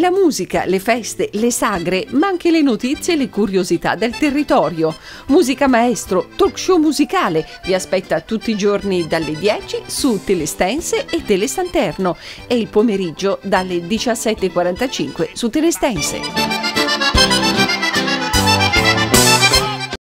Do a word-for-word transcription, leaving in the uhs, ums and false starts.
la musica, le feste, le sagre, ma anche le notizie e le curiosità del territorio. Musica Maestro, talk show musicale, vi aspetta tutti i giorni dalle dieci su Telestense e Telesanterno e il pomeriggio dalle diciassette e quarantacinque su Telestense.